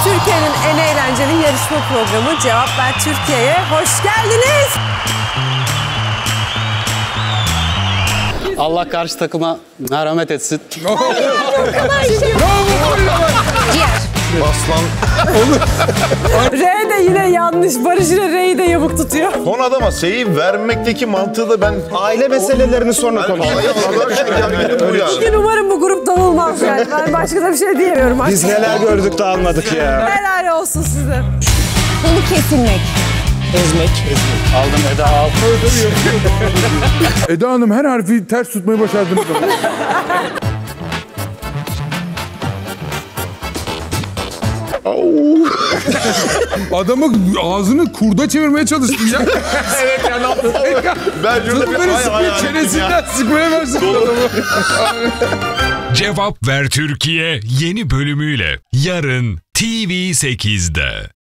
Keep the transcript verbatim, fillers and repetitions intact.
Türkiye'nin en eğlenceli yarışma programı Cevap Ver Türkiye'ye hoş geldiniz. Allah karşı takıma merhamet etsin. Aslan. R de yine yanlış. Barış ile R'yi de yamuk tutuyor. Son adama S'yi vermekteki mantığı da ben... Aile meselelerini sonra konuşalım. Bugün umarım bu grup dağılmaz yani. Ben başka da bir şey diyemiyorum. Biz neler gördük de almadık ya. Helal olsun size. Seni kesilmek. Ezmek. Aldım Eda al. Eda Hanım her harfi ters tutmayı başardınız. Adamı ağzını kurda çevirmeye çalıştım ya. Evet ya, ne yaptın? Ben şurada bir Böyle ay sıkıyor, ay çenesinden sıkmaya başladı adamı. Cevap Ver Türkiye yeni bölümüyle yarın T V sekizde.